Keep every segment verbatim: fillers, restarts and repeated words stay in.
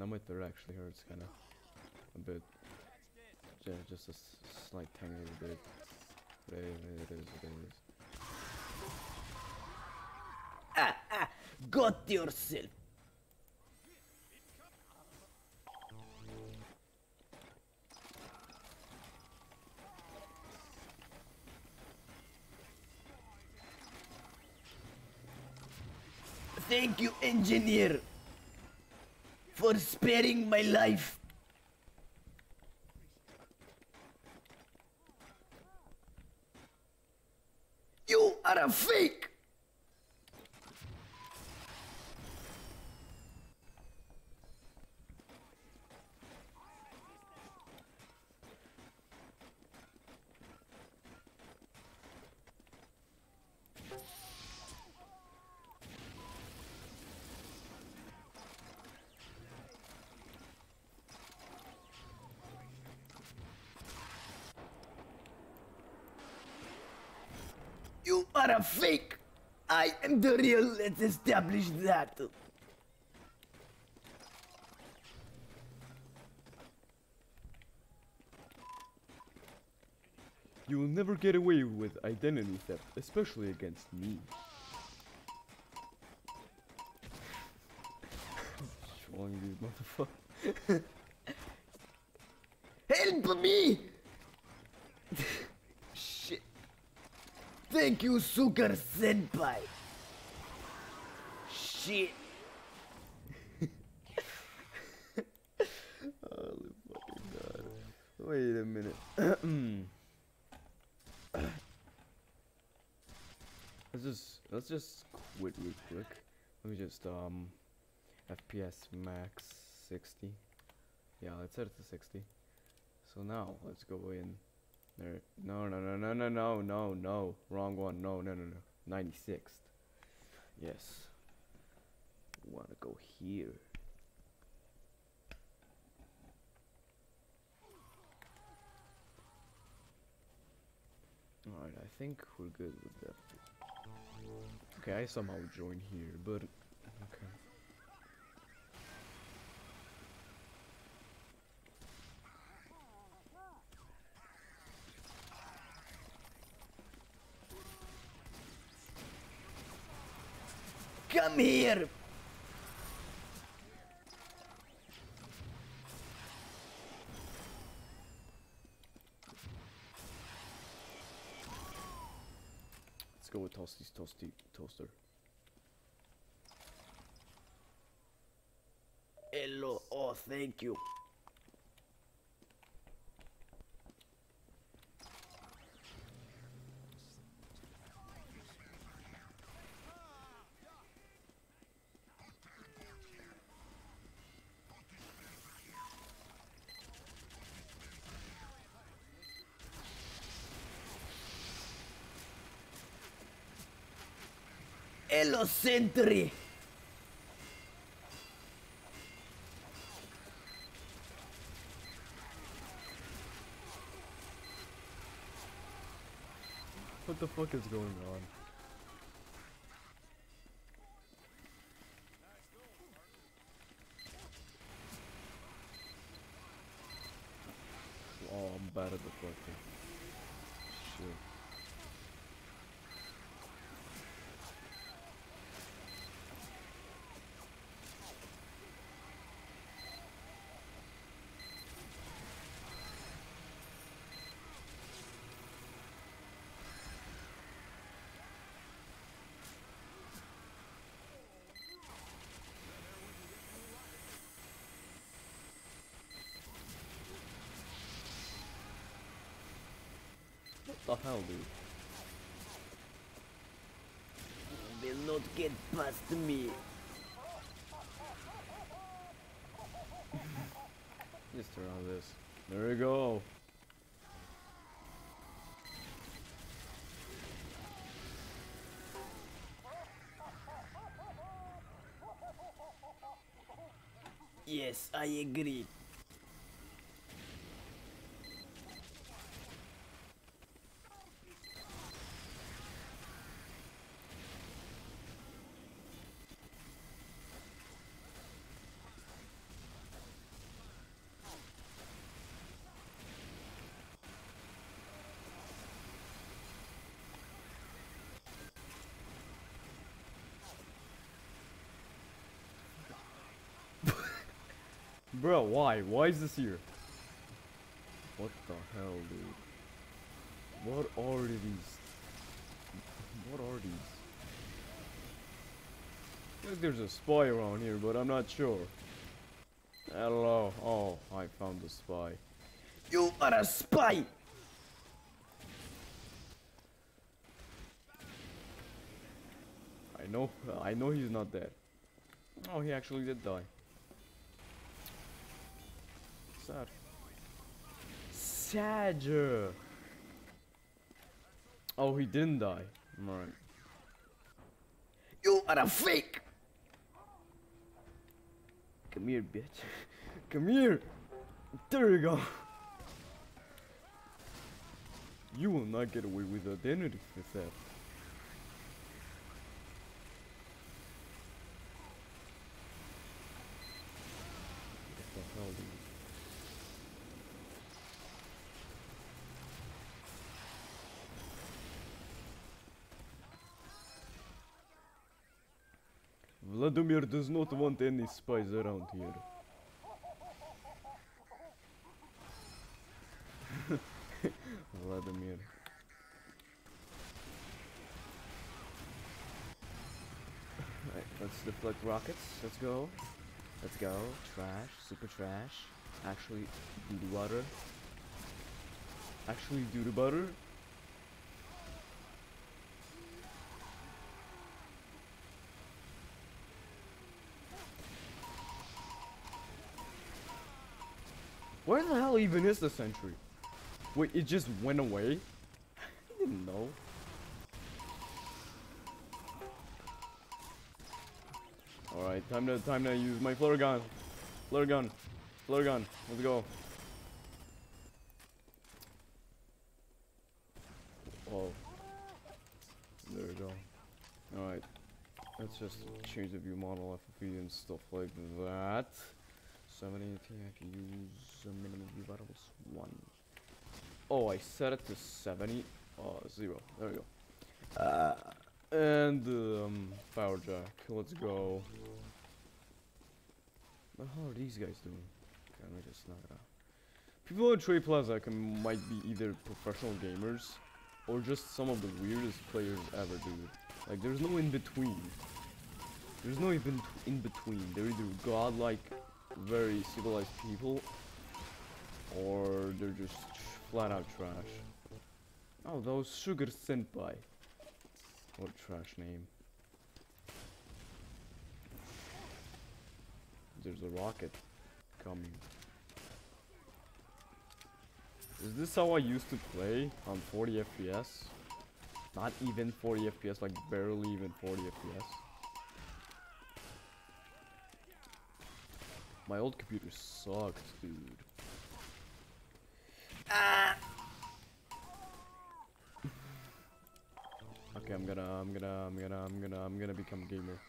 Now my third actually hurts kind of a bit. Yeah, just a s slight tiny little bit. But it it is, it is. Ah, ah, got yourself. Thank you, engineer, for sparing my life. You are a fake. You are a fake. I am the real. Let's establish that. You will never get away with identity theft, especially against me. Showing you, motherfucker. Help me! Shit. Thank you, Sugar Senpai. Shit. Holy fucking god. Wait a minute. let's just let's just quit real quick. Let me just um F P S max sixty. Yeah, let's set it to sixty. So now let's go in there. No no no no no no no no wrong one. No no no no ninety-sixth. Yes. Wanna go here. Alright, I think we're good with that. Okay, I somehow joined here, but okay. Come here. Let's go with Toasty's Toasty Toaster. Hello. Oh, thank you. Hello, Sentry. What the fuck is going on? Oh, I'm bad at the fucking shit. What the hell, dude? Will not get past me. Just turn on this. There we go. Yes, I agree. Bro, why? Why is this here? What the hell, dude? What are these? What are these? I think there's a spy around here, but I'm not sure. Hello. Oh, I found the spy. You are a spy! I know, I know he's not dead. Oh, he actually did die. Sad. Sad. Oh, he didn't die. Alright. You are a fake! Come here, bitch. Come here. There you go. You will not get away with identity theft. What the hell, dude? Vladimir does not want any spies around here. Vladimir. Right, let's deflect rockets. Let's go. Let's go. Trash. Super trash. Actually, do the water. Actually, do the butter. Where the hell even is the sentry? Wait, it just went away? I didn't know. Alright, time to time to use my flare gun. Flare gun. Flare gun. Let's go. Oh. There we go. Alright. Let's just change the view model, F F E and stuff like that. seventy T F use a minimum view variables one. Oh, I set it to seventy. Oh, zero. There we go. Uh, and um, power jack. Let's go. What the hell are these guys doing? Okay, let me just knock it out. People at Trade Plaza can, might be either professional gamers or just some of the weirdest players ever, dude. Like, there's no in between. There's no even in between. They're either godlike, very civilized people, or they're just flat out trash. Oh, those Sugar Senpai. What a trash name. There's a rocket coming. Is this how I used to play on forty F P S? Not even forty F P S, like barely even forty F P S. My old computer sucked, dude. Ah! Okay, I'm gonna, I'm gonna, I'm gonna, I'm gonna, I'm gonna become a gamer.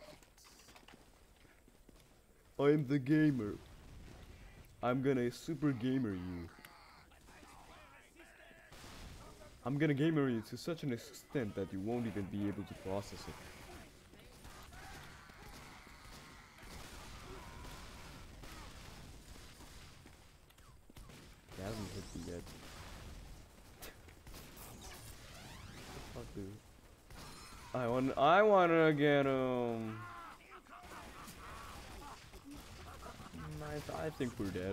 I'm the gamer. I'm gonna super gamer you. I'm gonna gamer you to such an extent that you won't even be able to process it. He hasn't hit me yet. What the fuck, dude? I want, I wanna get him. I, th I think we're dead.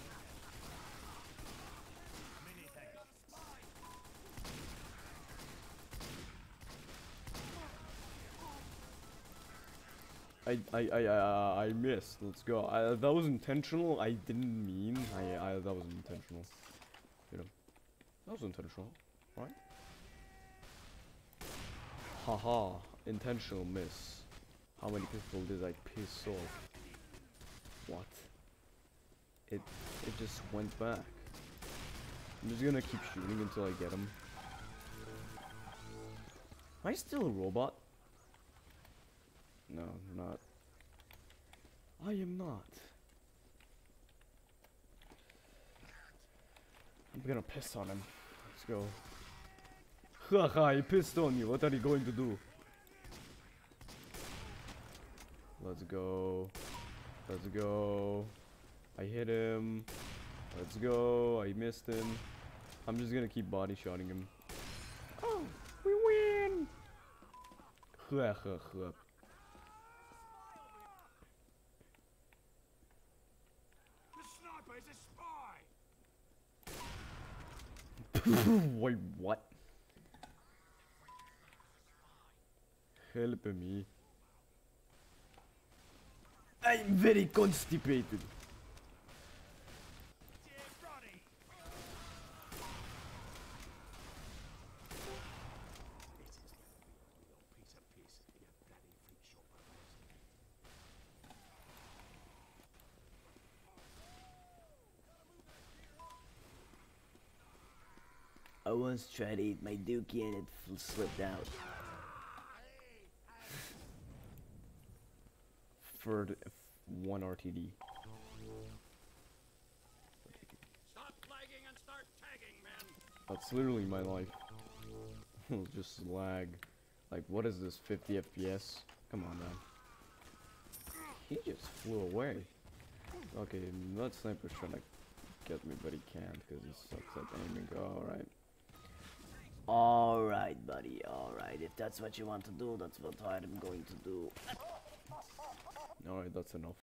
I I I uh, I missed. Let's go. I, that was intentional. I didn't mean. I I that was intentional. You know, that was intentional, right? Haha, intentional miss. How many people did I piss off? What? It it just went back. I'm just gonna keep shooting until I get him. Am I still a robot? No, I'm not. I am not. I'm gonna piss on him. Let's go. Haha, he pissed on you. What are you going to do? Let's go. Let's go. I hit him. Let's go. I missed him. I'm just gonna keep body shotting him. Oh, we win! Huh, huh, huh. The sniper is a spy! Wait, what? Help me. I'm very constipated. I once tried to eat my dookie and it f- slipped out. For one R T D. Stop flagging and start tagging, men! That's literally my life. Just lag. Like, what is this, fifty F P S? Come on, man. He just flew away. Okay, that sniper's trying to get me, but he can't because he sucks at aiming. Alright. Alright, buddy, alright. If that's what you want to do, that's what I'm going to do. Alright, that's enough.